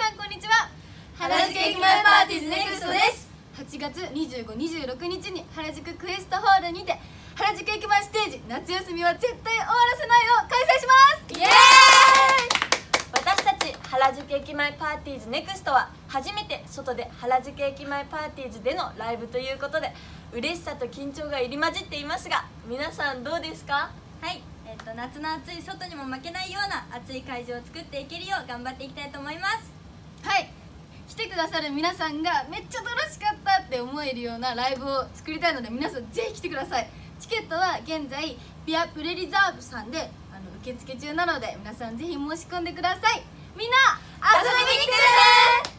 さんこんにちは。 原宿駅前パーティーズネクストです。 8月25、26日に原宿クエストホールにて原宿駅前ステージ夏休みは絶対終わらせないを開催します。イエーイ。 私たち原宿駅前パーティーズネクストは初めて外で原宿駅前パーティーズでのライブということで嬉しさと緊張が入り混じっていますが、皆さんどうですか？ はい、夏の暑い外にも負けないような暑い会場を作っていけるよう頑張っていきたいと思います。 はい、来てくださる皆さんがめっちゃ楽しかったって思えるようなライブを作りたいので、皆さんぜひ来てください。チケットは現在ビアプレリザーブさんで受付中なので、皆さんぜひ申し込んでください。みんな遊びに来てね。